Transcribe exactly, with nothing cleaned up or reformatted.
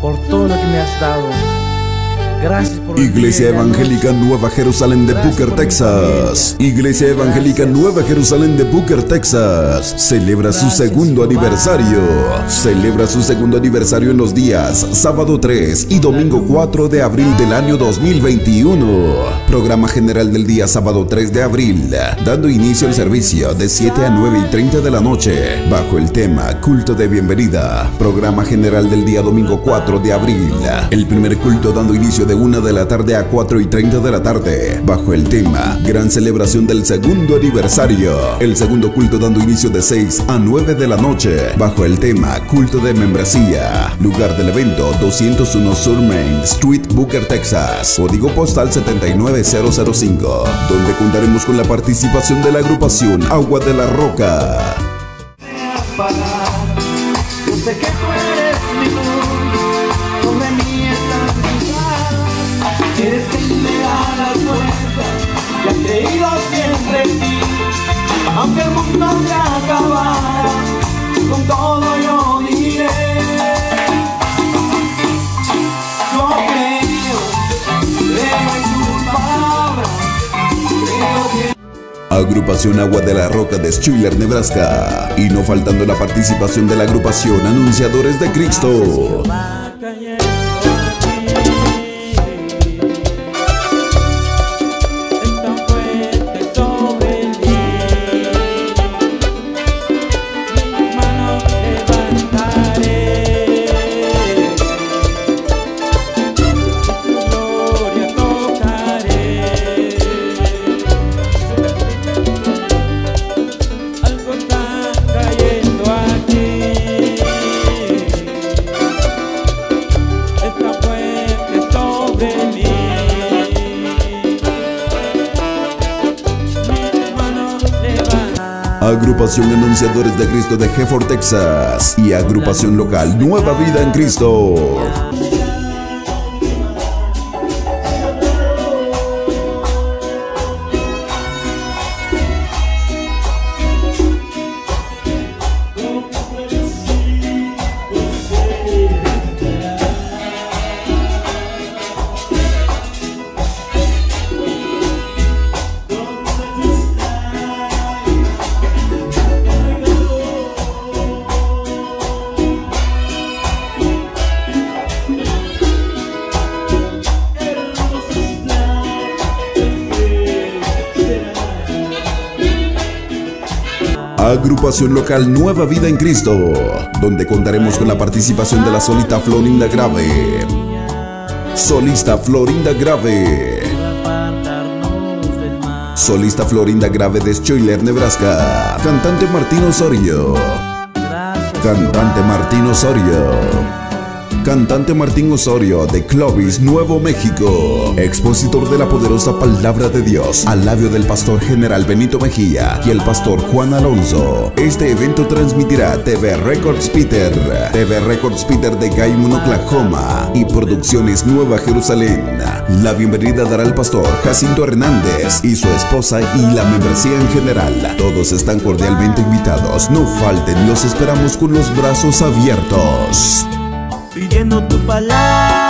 por todo lo que me has dado. Gracias por Iglesia Evangélica Nueva Jerusalén de Booker, Texas. Iglesia Evangélica Nueva Jerusalén de Booker, Texas. Celebra su segundo aniversario. Celebra su segundo aniversario en los días sábado tres y domingo cuatro de abril del año dos mil veintiuno. Programa general del día sábado tres de abril, dando inicio al servicio de siete a nueve y treinta de la noche, bajo el tema Culto de Bienvenida. Programa general del día domingo cuatro de abril. El primer culto dando inicio de una de la tarde a cuatro y treinta de la tarde, bajo el tema Gran Celebración del Segundo Aniversario. El segundo culto dando inicio de seis a nueve de la noche, bajo el tema Culto de Membresía. Lugar del evento doscientos uno Sur Main Street, Booker, Texas. Código postal setenta y nueve cero cero cinco, donde contaremos con la participación de la agrupación Agua de la Roca. Yo sé que tú eres mi luz, sobre mí estás cruzada. Eres quien me da la fuerza, y he creído siempre en ti. Aunque el mundo se acabara, con todo yo diré. Yo creo, creo en tu palabra, creo que... Agrupación Agua de la Roca de Schuyler, Nebraska. Y no faltando la participación de la agrupación Anunciadores de Cristo. Agrupación Anunciadores de Cristo de Hereford, Texas. Y agrupación local Nueva Vida en Cristo. Agrupación local Nueva Vida en Cristo, donde contaremos con la participación de la solista Florinda Grave. Solista Florinda Grave. Solista Florinda Grave de Schuyler, Nebraska. Cantante Martín Osorio. Cantante Martín Osorio. Cantante Martín Osorio de Clovis, Nuevo México. Expositor de la poderosa palabra de Dios al labio del pastor general Benito Mejía y el pastor Juan Alonso. Este evento transmitirá T V Records Peter, T V Records Peter de Gaymon, Oklahoma y Producciones Nueva Jerusalén. La bienvenida dará el pastor Jacinto Hernández y su esposa y la membresía en general. Todos están cordialmente invitados. No falten, los esperamos con los brazos abiertos. Pidiendo tu palabra.